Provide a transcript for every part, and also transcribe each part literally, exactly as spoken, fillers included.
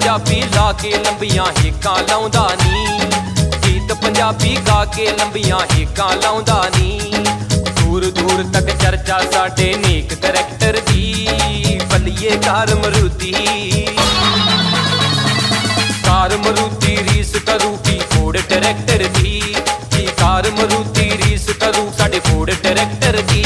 पंजाबी ला के लंबियां हिक्कां लाउंदा नी, गीत पंजाबी गा के लंबियां हिक्कां लाउंदा नी। दूर दूर तक चर्चा साडे नेक करैक्टर दी, बल्लिए कार मरूती कार मरूती रीस करू की फोड़ ट्रैक्टर दी, की कार मरूती रीस करू साडे फोड़ ट्रैक्टर दी।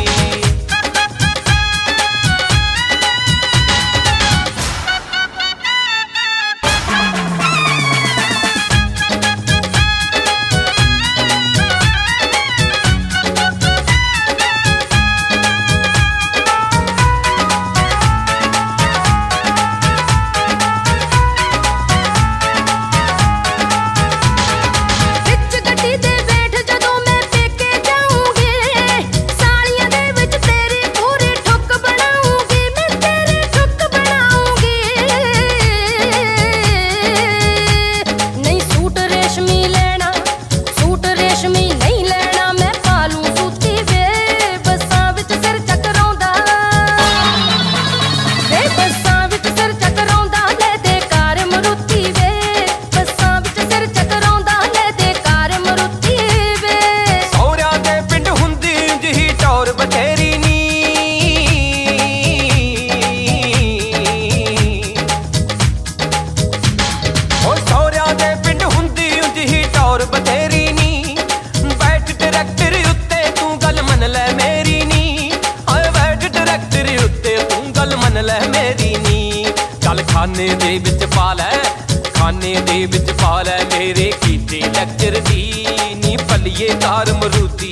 खाने दे विच पा लै खाने दे विच पा लै मेरे कीते लैक्चर दी, नी भल्लिए कार मरूती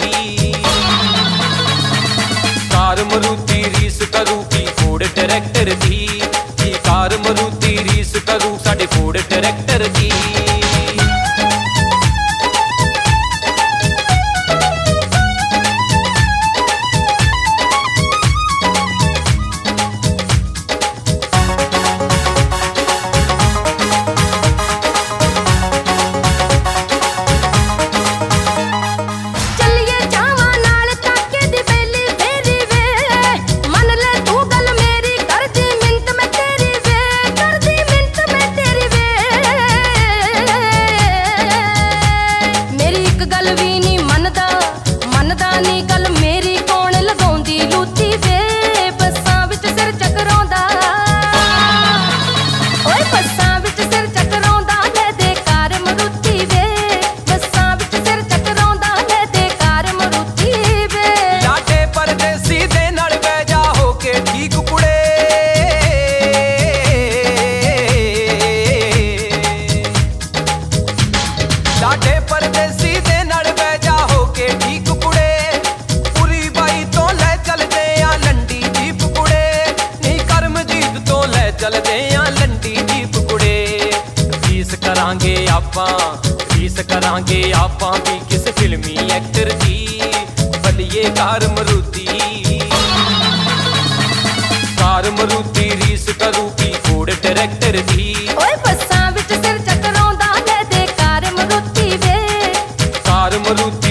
कार मरूती रीस करू की फोड़ ट्रैक्टर दी, की कार मरूती रीस करू साडे फोड़ ट्रैक्टर दी। करांगे आपां रीस करांगे आपां भी किस फिल्मी एक्टर दी, बल्लिए कार मरूती कार मरूती रीस करू की फोड़ ट्रैक्टर दी। ओए बस्सां विच सिर चकराउंदा ले दे कार मरूती वे कार मरूती